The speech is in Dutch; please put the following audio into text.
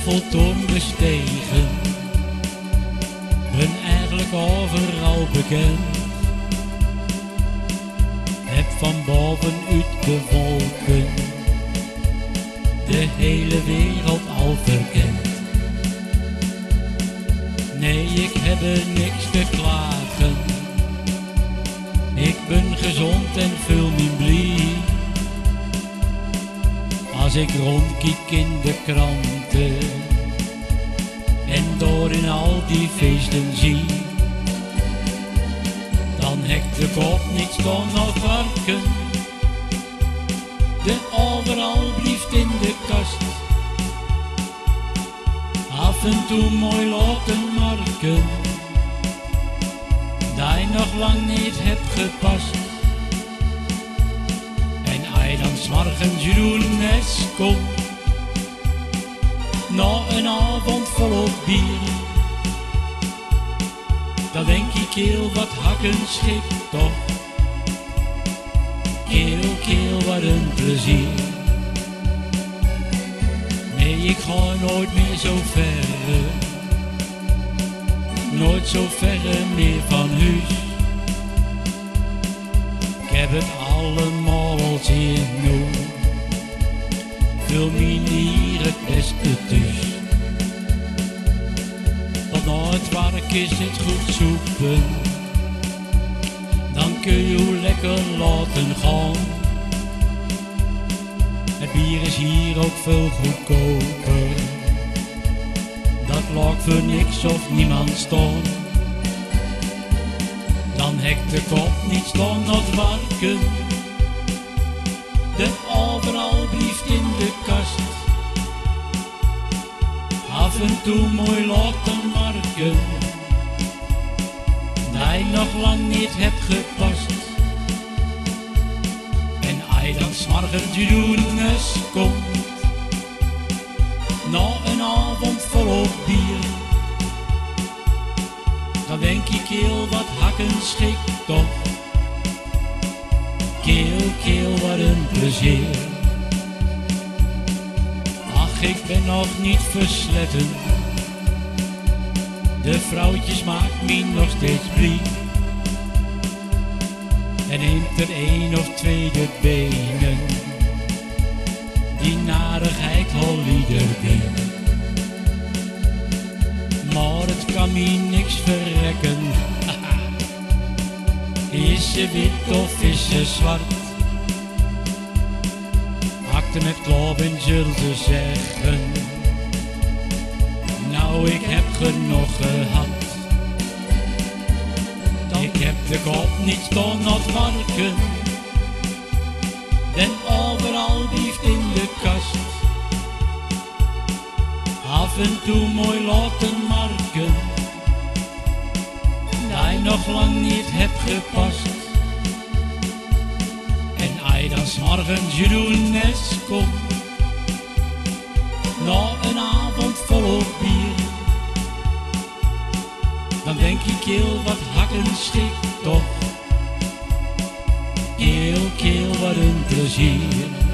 Eiffeltoren bestegen, ben eigenlijk overal bekend. Heb van bovenuit de wolken de hele wereld al verkend. Nee, ik heb er niks te klagen. Ik ben gezond en vul mijn blie. Als ik rondkijk in de kranten en door in al die feesten zie, dan hekt de kop niet staan of varken. De overal blijft in de kast. Af en toe mooi laten marken, dat je nog lang niet hebt gepast. En hij dan 's morgens groenes komt, na een avond volop bier, dan denk ik heel wat hakken schikt toch. Keel, wat een plezier. Nee, ik ga nooit meer zo ver, nooit zo ver meer van huis. Ik heb het allemaal al zeer genoeg, vul me hier het beste thuis. Want na het werk is het goed zoeken, dan kun je lekker laten gaan. Het bier is hier ook veel goedkoper, dat laat voor niks of niemand staan. Dan hekt de kop niet staan nog warken, de overal blijft in de kast. Af en toe mooi laten marken, dat je nog lang niet hebt gepast. En hij dan 's morgens groenes komt, na een avond volop bier, dan denk ik heel wat hakken schikt toch. Keel, wat een plezier. Ach, ik ben nog niet versletten, de vrouwtjes maakt me nog steeds blij. En neemt er 1 of 2 de benen, die narigheid al iedereen. Maar het kan me niks verrekken, is ze wit of is ze zwart? Akte met klop en zullen ze zeggen, nou ik heb genoeg gehad. Ik heb de kop niet staan nog warken, den overal blijft in de kast. Af en toe mooi laten marken, dat je nog lang niet hebt gepast. En hij dan 's morgens groenes komt, na een avond volop bier, dan denk ik heel wat hakken schikt toch. Keel, wat een plezier.